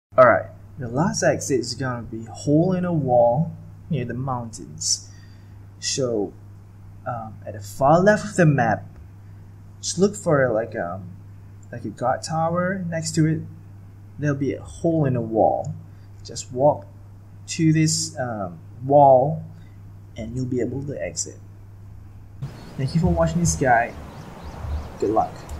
Alright, the last exit is gonna be a hole in a wall near the mountains. So, at the far left of the map, just look for like a guard tower next to it. There'll be a hole in the wall. Just walk to this wall, and you'll be able to exit. Thank you for watching this guide. Good luck.